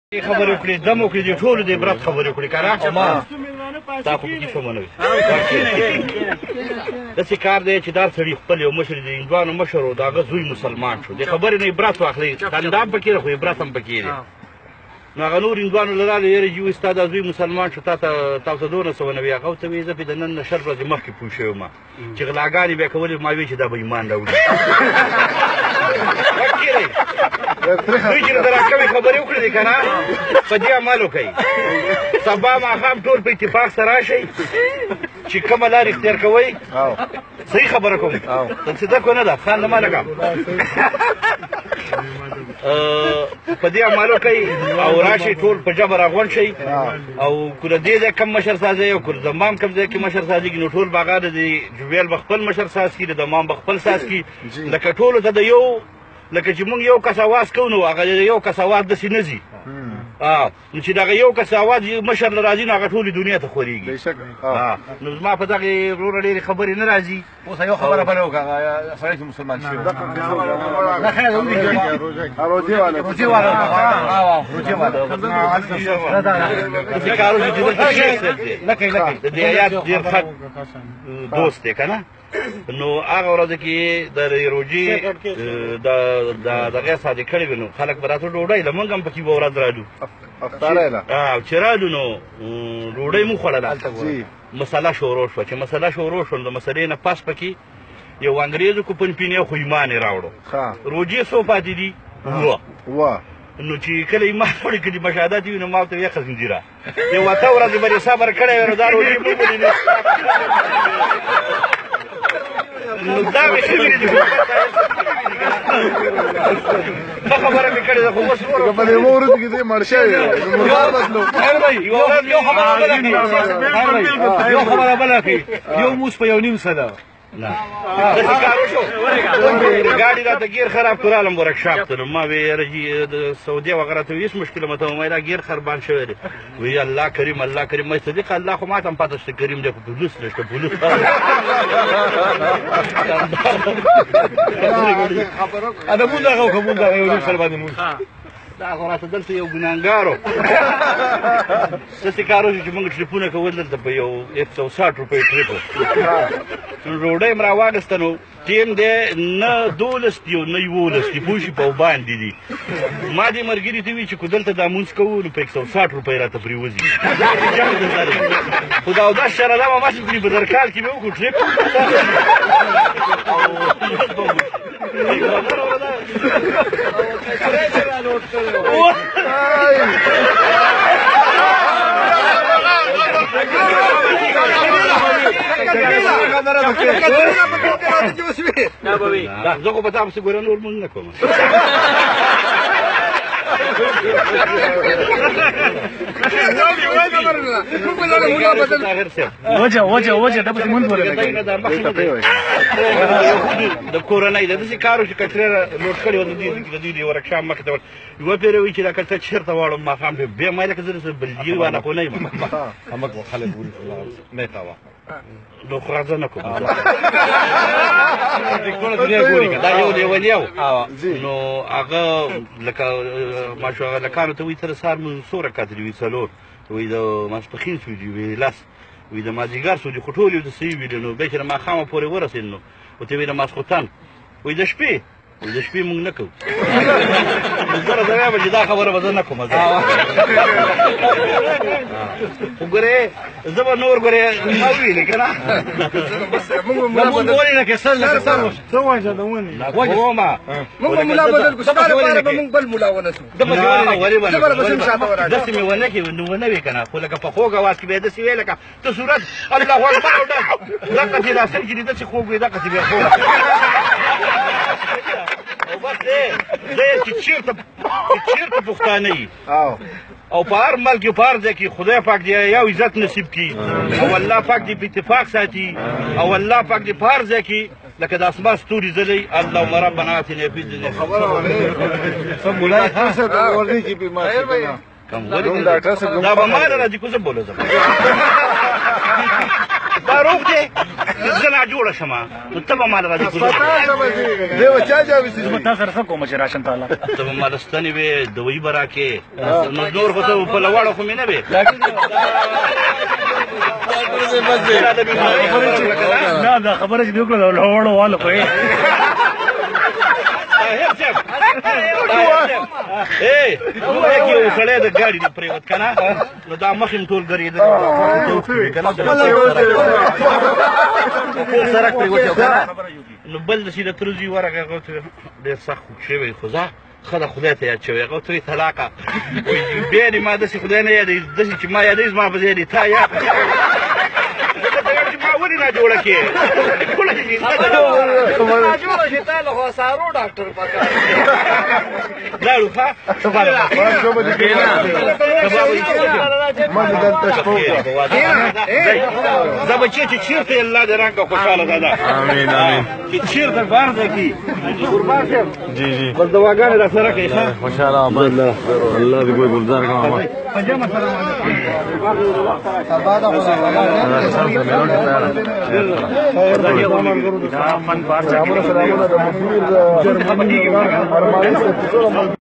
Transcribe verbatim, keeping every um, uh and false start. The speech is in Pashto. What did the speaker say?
خبرې وکړې دم وکړې دې ټولو دې عبرت خبرې وکړې که نه تا خو پکې څه ونه وي داسې کار دی چې دا سړي خپل یو مشر د هندوانو مشر و د هغه زوی مسلمان شو دې خبرې نه عبرت واخلئ خندا هم پکې ده خو عبرت هم پکې دی نو هغه نور هندوانو له لارې یاره چې وایي ستا دا زوی مسلمان شو تا ته تاسو دونه څه ونه وي هغه ورته وایي زه پې د نن نه شل ورځې مخکې پوه شوی وم چې غلاګانې به یې کولې ما وایي چې دا به ایمان راوړي دوی چې راته راکوي خبرې وکړې دي که نه په دې عمل وکئ سبا ماښام ټول په اتفاق سره راشئ چې کومه لار اختیار کوئ صحیح خبره کوم تصدق نه ده خان نه لګه په دې عمل وکئ او راشئ ټول په جبر راغونډ شئ او که د دې ځای کم مشر سازی او که د دمام کم ځای کې مشر سازېږي نو ټول به هغه د جویل به خپل مشر ساز کړي د دمام به خپل ساز کړي لکه ټولو ته د یو لکه چې موږ یو کس اواز کوو نو هغه یو کس اواز داسې نه ځي نو چې دغه یو کس اواز مشر نه راځي نو هغه ټولې دنیا ته خورېږي نو زما په دغې وروره ډېرې خبرې نه راځي اوس یو خبره بله وکړه هغه سړی چې مسلمان شوی روجې والا روجې والا داسې کار وشي چې دلته شیخ صاحب دی لکۍ لکۍ د دې ایات ډېر ښه دوست دی که نه نو هغه ورځ کې د روجې د دغې سادې کړې وې نو خلک به راته ډوډۍ له موږ هم پکې به ورځ رالو چې رالو نو ډوډۍ مو خوړله مسله شروع شوه چې مسله شروع شوه نو د مسلې نه پس پکې یو انګریزو کوپنپینۍ خو ایمان یې راوړو روجې څو پاتې دي اووه نو چې کله ایمان وړي که د مشاهدات وي نو ما ورته ویې خزندیره یو اته ورځې به دې صبر کړی وی نو دا روجې مو ولې نو دا مې شوي دي ښه خبره مې کړې ده خو اوس که په یوه ورځ کې دې مړ شوی یو خبره بله کړي یو موس په یو نیم څه ده داسې کار وشو ګاډي راته ګیر خراب کړو رالم ورکشاپ ته نو ما وی یاره د سعودي وغیره ته هېڅ مشکل مته وم دا ګیر خربان شوی دی وی الله کریم الله کریم ما صدیق الله خو ما ته هم پته شته کریم دی خو پولیس نشته پولیس انا مونږ هغه وکړو مونږ هغه یو نیم سل باندې مونږ دا خو راته دلته یو ګناهګار و داسې کار وشو چې موږ ټریپونه کول دلته په یو یک سو ساټ روپۍ ټریپ و نو ډوډۍ م راواخېسته نو ټیم دی نه دولس دي او نه یولس دي پوه شي په باندې دي ما دې ملګري ته وي چې که دلته دا مونځ کوو نو په یک سو ساټ روپۍ راته پرېوځي خو دا اودس شره دا به ماسې کړي په درکال کې به وکړو ټریپ زه خو به تا پسې ګوره نور مونږ نه کوم وجه وجه وجه دا پسې مونږ د کورنۍ د داسې کار و چې کټرې لوډ کړې وه د دوی د یو ورکشاپ مخې ته یوه پېره وایي چې دا کټره چېرته واړم ماښام پې بیا ما لکه زه داسې بلجي والا خو نه یم همک خلک نه کوه نو خو راځه نه کوم دا یو لیونی و نو هغه لکه ماشو هغه لکانو ته وایي ته د سهار مونځ څو رکعته دي وایي څلور وایي د ماسپښین څو دي وایي لس وایي د مازدیګر څو دي خو ټول یو د صحیح ویلي نو بیا چې د ماښامه پورې ورسېد نو ورته وایي د ماسخوتن وایي د شپې وایي د شپې مونږ نه کوو زه راته وایم چې دا خبره به زه نه کوم خو ګورې زه به نور ګورې ما وویلې که نه مونږ ولې نه کېسل لکه څه څه وایي چې د ونې ومه مونږ به ملا بدل کړو ستا لپاره به مونږ بل ملا ونه شو داسې مې ونه کړې نو ونه وې که نه خو لکه په خوږ اواز کې به یې داسې ویې لکه ته صورت الله اکبر او ډک دقسې راسل چې دې داسې خوږ وې دقسې به یې خوږ او بس دی زه یم چې چېرته چېرته پښتانه یي او په هر ملک په هر ځای کې خدای پاک دې یو عزت نصیب کړي او الله پاک دې په اتفاق ساتي او الله پاک دې په هر ځای کې لکه د اسمان ستوري ځلوي اللهم ربنا آتنا فی الدنیا دا به ما نه راځي که زه بوله ځم دا روغ دی زه لا جوړه شمه نو ته به ما له راځې دی به چا جواب شي تا سره څه کوم چې راشم تعالی ته به ما له ستنې وې دوایي به راکې نو نور خو ته په لواړه خو مې نه وې نه دا خبره چې دی وکړه د لوړو والو خو یې یو سړی د ګاډي نه پرېوت که نه نو دا مخ یې ټول ګرېدل ټول سړک پرېوت یو که نه نو بل د سیده تروزي ورغی هغه ته ډېر سخت خوږ شوی خو ځه ښه ده خدای ته یاد شوی هغه ورته وایي طلاقه وایي بیا دې ما داسې خدای نه یادوي داسې چې ما یادوي زما په ځای دې تا یاد ما ولې ناجوړه کې ټوله ناجوړه چې تا له خوا سارو ډاکټر پکار لاړو ښه زه به چې چېرته یې الله دې رنګه خوشحاله دادا امین امین چې چېرته بار دی کي قربان صاحب جی جی بس دواګانې را سره کوي ښه خوشحاله آباد الله دې کوئی گلزار کا آباد پنجمه سلام فن پار